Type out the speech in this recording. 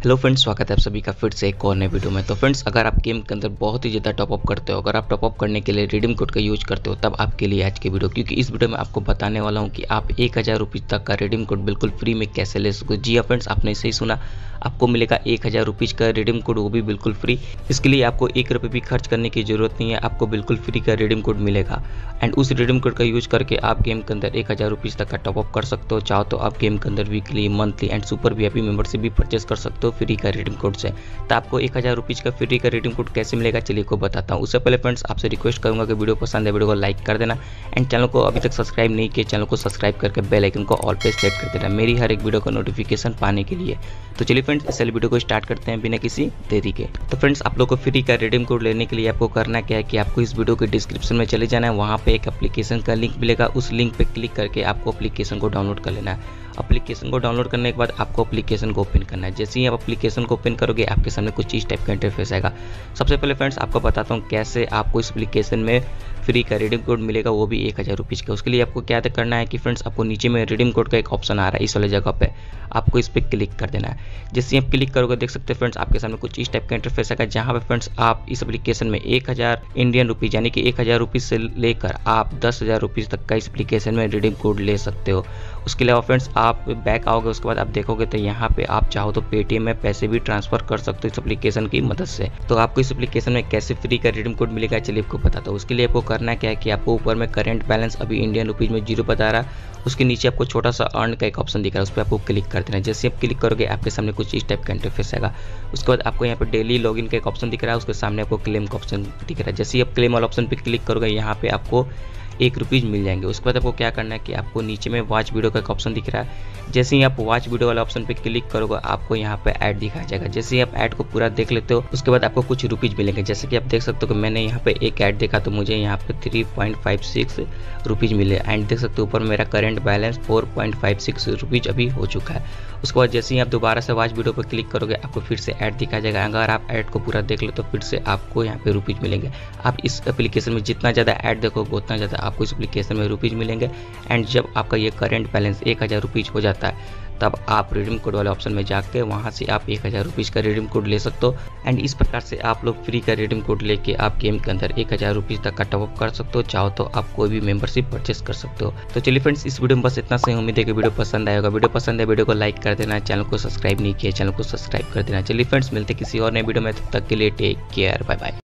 Hello friends, स्वागत है आप सभी का फिर से एक और नए वीडियो में। तो फ्रेंड्स, अगर आप गेम के अंदर बहुत ही ज़्यादा टॉपअप करते हो, अगर आप टॉपअप करने के लिए रिडीम कोड का यूज करते हो, तब आपके लिए आज की वीडियो, क्योंकि इस वीडियो में आपको बताने वाला हूं कि आप 1000 रुपीज़ तक का रिडीम कोड बिल्कुल फ्री में कैसे ले सकते हो। जी हाँ फ्रेंड्स, आपने सही सुना, आपको मिलेगा 1000 रुपीज़ का रिडीम कोड, वो भी बिल्कुल फ्री। इसके लिए आपको 1 रुपये भी खर्च करने की जरूरत नहीं है, आपको बिल्कुल फ्री का रिडीम कोड मिलेगा। एंड उस रिडीम कोड का यूज करके आप गेम के अंदर 1000 रुपीज़ तक का टॉपअप कर सकते हो। चाहो तो आप गेम के अंदर weekly, monthly and super VIP membership भी परचेस कर सकते हो फ्री का रिडीम कोड से। तो आपको 1000 रुपीज़ का फ्री का रिडीम कोड कैसे मिलेगा, चलिए को बताता हूँ। उससे पहले फ्रेंड्स, आपसे रिक्वेस्ट करूंगा कि वीडियो पसंद है वीडियो को लाइक कर देना एंड चैनल को अभी तक सब्सक्राइब नहीं किया, चैनल को सब्सक्राइब करके बेल आइकन को ऑल पे सेट कर देना मेरी हर एक वीडियो का नोटिफिकेशन पाने के लिए। तो चलिए फ्रेंड्स, इस वीडियो को स्टार्ट करते हैं बिना किसी देरी के। तो फ्रेंड्स, आप लोग को फ्री का रिडीम कोड लेने के लिए आपको करना क्या है कि आपको इस वीडियो के डिस्क्रिप्शन में चले जाना है, वहाँ पे एक एप्लीकेशन का लिंक मिलेगा, उस लिंक पे क्लिक करके आपको एप्लीकेशन को डाउनलोड कर लेना है। एप्लीकेशन को डाउनलोड करने के बाद आपको एप्लीकेशन को ओपन करना है। जैसे ही आप एप्लीकेशन को ओपन करोगे, आपके सामने कुछ इस टाइप का इंटरफेस आएगा। सबसे पहले फ्रेंड्स, आपको बताता हूँ कैसे आपको इस एप्लीकेशन में फ्री का रिडीम कोड मिलेगा, वो भी 1000 रुपीज़ का। उसके लिए आपको क्या करना है कि फ्रेंड्स, आपको नीचे में रिडीम कोड का एक ऑप्शन आ रहा है, इस वाले जगह पे आपको इस पर क्लिक कर देना है। जैसे आप क्लिक करोगे, देख सकते हैं फ्रेंड्स, आपके सामने कुछ इस टाइप का इंटरफेस आएगा, जहाँ पे फ्रेंड्स आप इस एप्लीकेशन में 1000 इंडियन रुपीज़ यानी कि 1000 रुपीज़ से लेकर आप 10,000 रुपीज़ तक का इस एप्लीकेशन में रिडीम कोड ले सकते हो। उसके अलावा फ्रेंड्स, आप बैक आओगे, उसके बाद आप देखोगे तो यहाँ पे आप चाहो तो पेटीएम में पैसे भी ट्रांसफर कर सकते हो इस एप्लीकेशन की मदद से। तो आपको इस एप्लीकेशन में कैसे फ्री का रिडीम कोड मिलेगा, चलिए आपको बताता हूँ। उसके लिए आपको करना क्या है कि आपको ऊपर में करंट बैलेंस अभी इंडियन रुपीज़ में 0 बता रहा है, उसके नीचे आपको छोटा सा अर्न का एक ऑप्शन दिख रहा है, उस पर आपको क्लिक कर देना है। जैसे आप क्लिक करोगे, आपके सामने कुछ इस टाइप का इंटरफेस आएगा। उसके बाद आपको यहाँ पे डेली लॉगिन का एक ऑप्शन दिख रहा है, उसके सामने आपको क्लेम का ऑप्शन दिख रहा है। जैसे ही आप क्लेम वाला ऑप्शन पे क्लिक करोगे, यहाँ पे आपको 1 रुपीज़ मिल जाएंगे। उसके बाद आपको क्या करना है कि आपको नीचे में वॉच वीडियो का एक ऑप्शन दिख रहा है। जैसे ही आप वॉच वीडियो वाला ऑप्शन पे क्लिक करोगे, आपको यहाँ पे ऐड दिखाया जाएगा। जैसे ही आप ऐड को पूरा देख लेते हो, उसके बाद आपको कुछ रुपीज़ मिलेंगे। जैसे कि आप देख सकते हो कि मैंने यहाँ पे एक ऐड देखा तो मुझे यहाँ पे 3.56 रुपीज़ मिले। एंड देख सकते हो ऊपर मेरा करंट बैलेंस 4.56 रुपीज़ अभी हो चुका है। उसके बाद जैसे ही आप दोबारा से वॉच वीडियो पर क्लिक करोगे, आपको फिर से ऐड दिखाया जाएगा। अगर आप ऐड को पूरा देख लो तो फिर से आपको यहाँ पे रुपीज़ मिलेंगे। आप इस एप्लीकेशन में जितना ज़्यादा ऐड देखोगे, उतना ज़्यादा आपको इस एप्लीकेशन में रुपीज़ मिलेंगे। एंड जब आपका ये करंट बैलेंस 1000 रुपीज़ हो जाता है, तब आप रिडीम कोड वाले ऑप्शन में जाके वहाँ से आप 1000 रुपीज़ का रिडीम कोड ले सकते हो। एंड इस प्रकार से आप लोग फ्री का रिडीम कोड लेके आप गेम के अंदर 1000 रुपीज़ तक का टॉपअप कर सकते हो। चाहो तो आप कोई भी मेंबरशिप परचेस कर सकते हो। तो चलिए फ्रेंड्स, इस वीडियो में बस इतना सही। उम्मीद है कि वीडियो पसंद आएगा। वीडियो पसंद है, वीडियो को लाइक कर देना, चैनल को सब्सक्राइब नहीं किया, चैनल को सब्सक्राइब कर देना। चलिए फ्रेंड्स, मिलते किसी और नए वीडियो में, तब तक के लिए टेक केयर, बाय बाय।